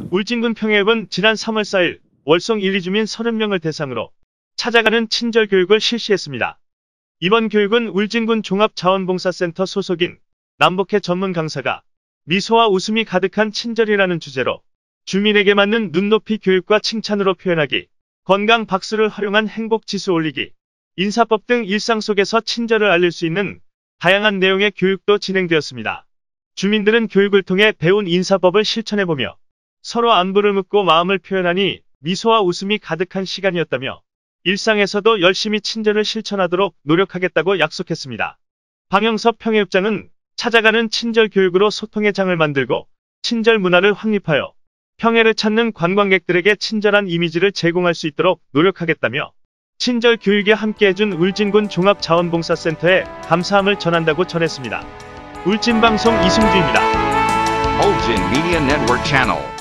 울진군 평해읍은 지난 3월 4일 월성 1, 2주민 30명을 대상으로 찾아가는 친절 교육을 실시했습니다. 이번 교육은 울진군 종합자원봉사센터 소속인 남북해 전문 강사가 미소와 웃음이 가득한 친절이라는 주제로 주민에게 맞는 눈높이 교육과 칭찬으로 표현하기, 건강 박수를 활용한 행복지수 올리기, 인사법 등 일상 속에서 친절을 알릴 수 있는 다양한 내용의 교육도 진행되었습니다. 주민들은 교육을 통해 배운 인사법을 실천해보며 서로 안부를 묻고 마음을 표현하니 미소와 웃음이 가득한 시간이었다며 일상에서도 열심히 친절을 실천하도록 노력하겠다고 약속했습니다. 방영섭 평해읍장은 찾아가는 친절 교육으로 소통의 장을 만들고 친절 문화를 확립하여 평해를 찾는 관광객들에게 친절한 이미지를 제공할 수 있도록 노력하겠다며 친절 교육에 함께해준 울진군 종합자원봉사센터에 감사함을 전한다고 전했습니다. 울진방송 이승주입니다. Ulgin Media Network Channel.